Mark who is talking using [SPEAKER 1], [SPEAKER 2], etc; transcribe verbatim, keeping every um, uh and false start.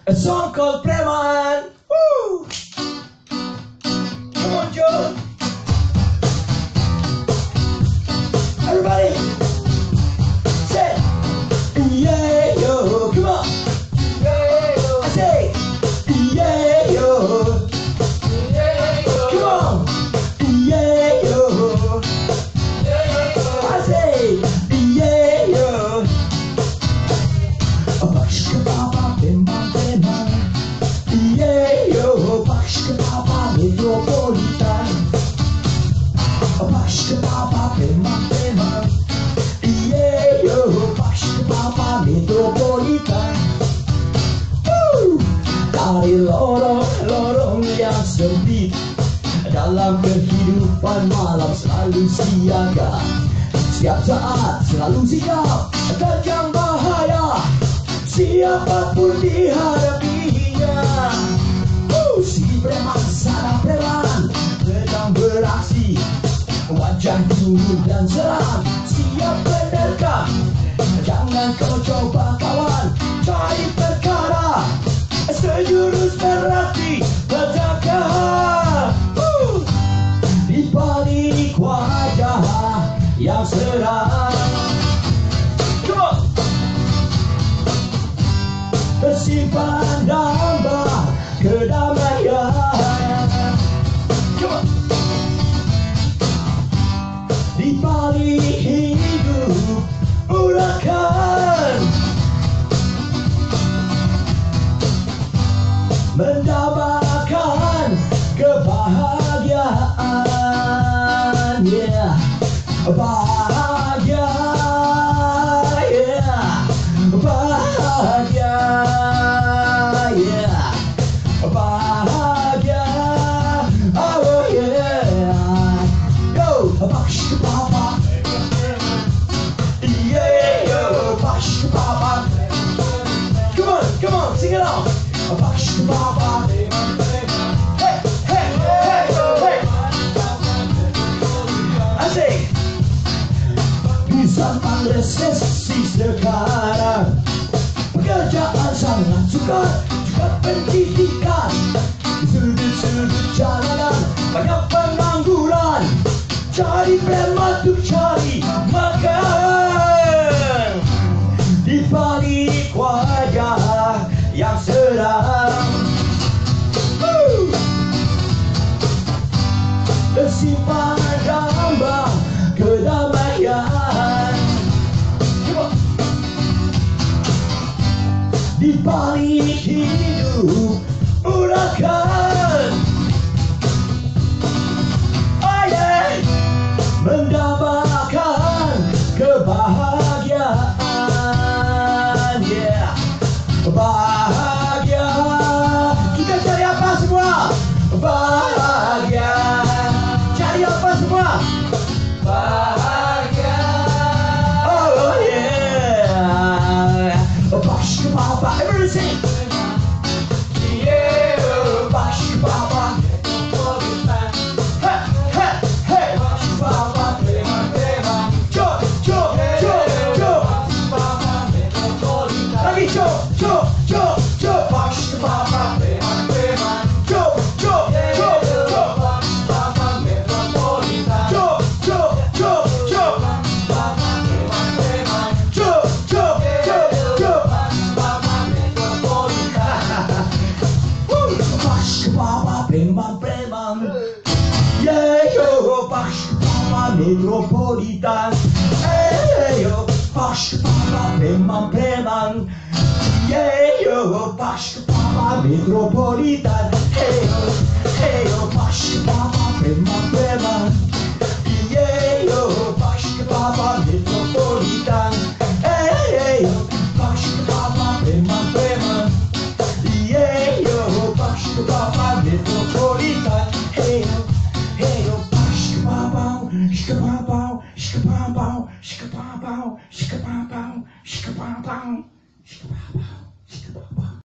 [SPEAKER 1] A song called Preman. Woo! Come on, Joe. Everybody, say, yeah, yo, come on. Yeah, yo. I say, yeah, yo. Yeah, yo. Come on. Yeah, yo. Yeah, yo. I say, yeah, yo. Bashka Baba, Preman, Preman. Yeah, yo. Bashka Baba, Metropolitan. Bashka Baba, Preman, Preman. Yeah, yo. Bashka Baba, Metropolitan. Woo! Dari lorong-lorong yang sempit, dalam kehidupan malam selalu siaga. Setiap saat selalu sigap, terjang bahaya, siapapun dihadapinya. uh, Si preman, sana preman, sedang beraksi, wajah dingin dan seram, siap menerkam. Jangan kau coba kawan, cari perkara, sejurus berarti petaka. uh, Di balik wajah yang seram, tersimpan damba kedamaian. Di balik hidup urakan, mendambakan kebahagiaan. Yeah, bahagia. Yeah, bahagia. Yeah, bahagia. Oh yeah. Yo, Bashka Baba. Yeah, yo, Bashka Baba. Come on, come on, sing it out. Bashka Baba. Hey, hey, hey, hey. I say, di zaman resesi sekarang, pekerjaan sangat sukar, juga pendidikan. Di sudut-sudut jalanan banyak pengangguran, cari preman untuk cari makan. Di balik wajah yang seram, uh, tersimpan damba kedamaian. Di balik hidup urakan, oh yeah, mendambakan kebahagiaan. Yeah, bahagia. Kita cari apa semua? Bahagia. Cari apa semua? Bahagia. Oh yeah. Bashka Baba, everybody sing. Yeah, Bashka Baba. Hey, hey, hey. Bashka Baba, preman, preman. Jom, jom, jom, jom. Lagi jom, jom, jom, jom. Bashka Baba, preman, preman. Jom, jom, jom, jom. Jom, jom, jom, jom. Preman, preman. Yeah, yo, Bashka Baba, Metropolitan. Hey, yo, Bashka Baba, preman, preman. Yeah, yo, Bashka Baba, Metropolitan. Hey, yo, hey, yo, Bashka Baba, preman, preman. Yeah, yo, Bashka Baba, Metropolitan. Hey, yo, Bashka Baba, preman, preman. Yeah, yo, Bashka Baba, Metropolitan. Hey, yo, hey, yo, Bashka Baba, Shka Baba, Shka Baba, Shka Baba, Shka Baba, Shka Baba, Shka Baba, Shka Baba.